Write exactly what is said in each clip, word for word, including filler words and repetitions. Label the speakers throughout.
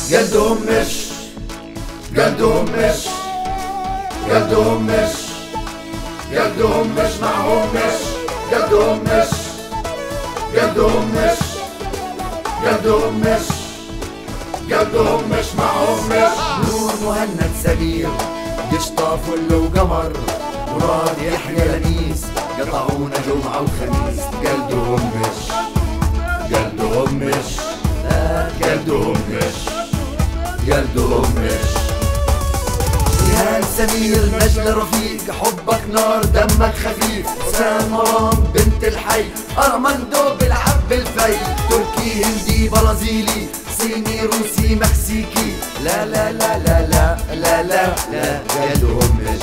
Speaker 1: قلدهم مش قلدهم مش قلدهم مش قلدهم مش معهم مش قلدهم مش قلدهم مش قلدهم مش قلدهم مش معهم مش. نور مهند سمير قشطة فل وقمر مراد يحيى لميس قطعونا جمعة وخميس قلدهم مش قلدهم مش قلدهم مش قلدهم مش. جيهان سمير نجل رفيق حبك نار دمك خفيف حسام مرام بنت الحي أرمندو بلعب بالفي تركي هندي برازيلي صيني روسي مكسيكي لا لا لا لا لا لا لا لا قلدهم مش.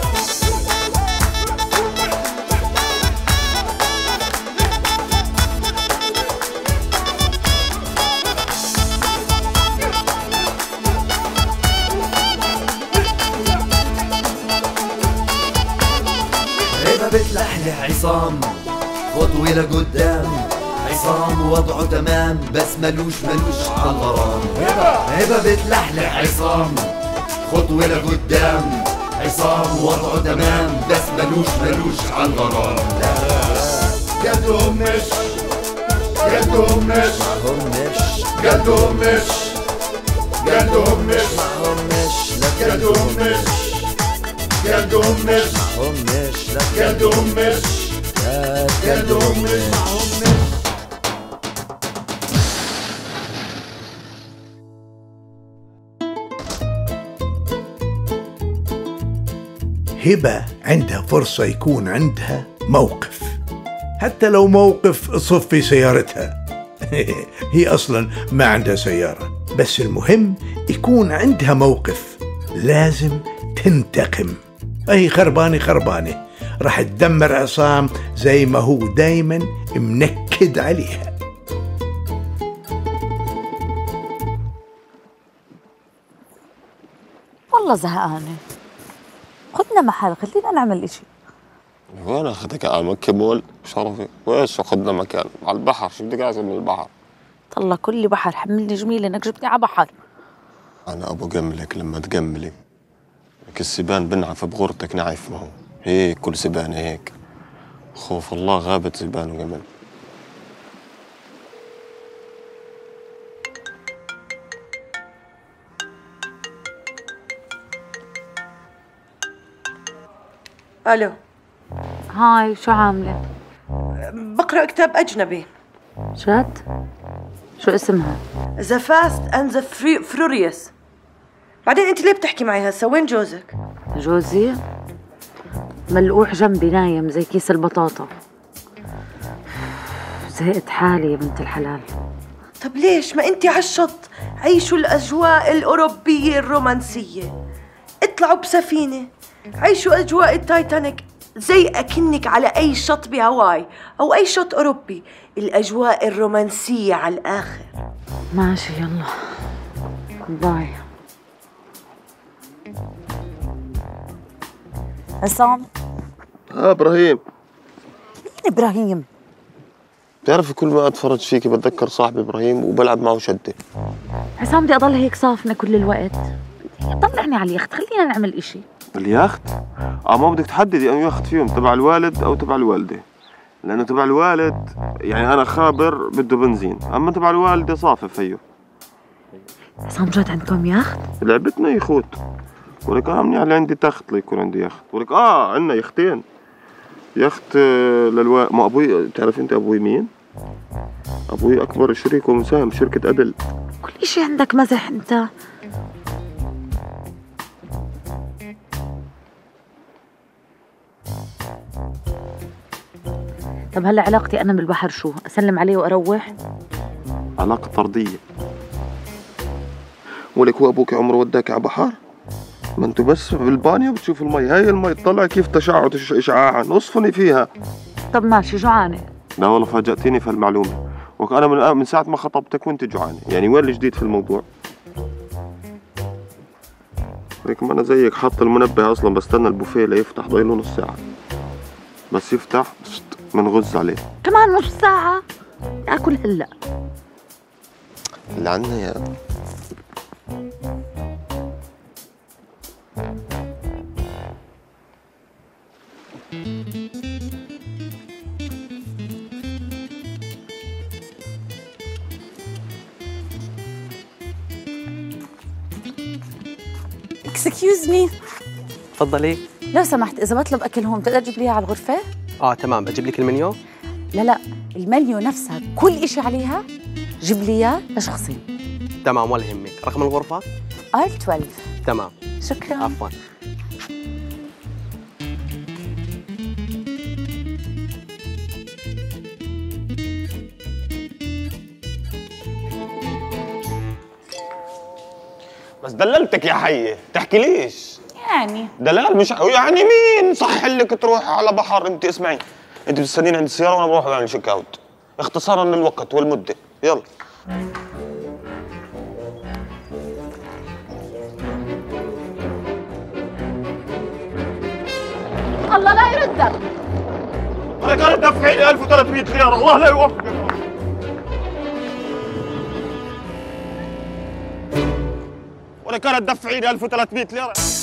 Speaker 1: بتلحلح عصام خطوة لقدام عصام وضعه تمام بس ملوش ملوش عالغرام. هبة بتلحلح عصام خطوة لقدام عصام وضعه تمام بس ملوش ملوش عالغرام. قلدهم مش قلدهم مش قلدهم مش قلدهم مش قلدهم مش قلدهم مش قلدهم مش قلدهم مش.
Speaker 2: هبة عندها فرصة يكون عندها موقف، حتى لو موقف صفي سيارتها. هي أصلا ما عندها سيارة، بس المهم يكون عندها موقف. لازم تنتقم. أي خربانة خربانة راح تدمر عصام زي ما هو دايما منكد عليها.
Speaker 3: والله زهقانة، خدنا محل خلينا نعمل اشي.
Speaker 4: وين اخذك يا مكة مول شرفي؟ ويش خدنا مكان؟ على البحر، شو بدك اعمل من البحر؟
Speaker 3: طلع كل بحر حملني جميل انك جبتني على بحر.
Speaker 4: انا ابو جملك لما تجملي لك السبان بنعف بغرتك نعف، ما هو هيك كل سبانة هيك. خوف الله غابت سبان وجمل.
Speaker 5: الو.
Speaker 3: هاي شو عاملة؟
Speaker 5: بقرأ كتاب أجنبي.
Speaker 3: جد؟ شو اسمها؟
Speaker 5: The Fast and the Furious. بعدين أنت ليه بتحكي معي هسه؟ وين جوزك؟
Speaker 3: جوزي؟ ملقوح جنبي نايم زي كيس البطاطا. زهقت حالي يا بنت الحلال.
Speaker 5: طب ليش ما أنت عالشط؟ عيشوا الأجواء الأوروبية الرومانسية، اطلعوا بسفينة، عيشوا أجواء التايتانيك زي أكنك على أي شط بهاواي أو أي شط أوروبي. الأجواء الرومانسية على الآخر.
Speaker 3: ماشي يلا باي. عصام.
Speaker 4: اه ابراهيم.
Speaker 3: مين ابراهيم؟
Speaker 4: بتعرفي كل ما اتفرج فيكي بتذكر صاحبي ابراهيم وبلعب معه شده.
Speaker 3: عصام بدي اضل هيك صافنه كل الوقت؟ طلعني على اليخت خلينا نعمل اشي.
Speaker 4: اليخت؟ اه ما بدك تحددي انه يخت فيهم، تبع الوالد او تبع الوالده، لانه تبع الوالد يعني انا خابر بده بنزين، اما تبع الوالده صافي فيه.
Speaker 3: عصام جد عندكم يخت؟
Speaker 4: لعبتنا يخوت. ولك اه منيح اللي عندي تخت ليكون عندي يخت. ولك اه عندنا يختين. يخت للوا ما ابوي، بتعرف انت ابوي مين؟ ابوي اكبر شريك ومساهم شركه ادل.
Speaker 3: كل شيء عندك مزح انت. طب هلا علاقتي انا بالبحر شو؟ اسلم عليه واروح؟
Speaker 4: علاقه طرديه. ولك هو ابوك عمره وداك على بحر؟ ما انتوا بس بالبانيو بتشوف المي، هاي المي تطلع كيف تشعع اشعاعا، نصفني فيها.
Speaker 3: طب ماشي جوعانه.
Speaker 4: لا والله فاجأتيني في هالمعلومه، وانا من من ساعه ما خطبتك وانت جوعانه، يعني وين الجديد في الموضوع؟ هيك ما انا زيك حاط المنبه اصلا بستنى البوفيه ليفتح، ضايله نص ساعه بس يفتح منغز عليه.
Speaker 3: كمان نص ساعه؟ اكل هلا.
Speaker 4: اللي عنا يا
Speaker 3: اكسكيوز مي،
Speaker 6: تفضلي.
Speaker 3: لو سمحت إذا بطلب أكل هون بتقدر تجيب لي إياه على الغرفة؟
Speaker 6: اه تمام، اجيب لك المنيو؟
Speaker 3: لا لا، المنيو نفسها كل إشي عليها جيب لي إياه لشخصين.
Speaker 6: تمام ولا يهمك. رقم الغرفة؟
Speaker 3: آر اثناشر.
Speaker 6: تمام.
Speaker 3: شكرا.
Speaker 6: عفوا.
Speaker 4: بس دللتك يا حية، تحكي ليش؟
Speaker 3: يعني
Speaker 4: دلال مش يعني مين صح لك تروح على بحر؟ انت اسمعي، انت بتستنين عند السيارة وانا بروح بعمل شيك اوت اختصارا للوقت والمدة. يلا.
Speaker 3: الله لا يردك.
Speaker 4: انا كانت دفعي لي ألف وثلاثمية ليرة، الله لا يوفقك. وانا كانت دفعي لي ألف وثلاثمية ليرة.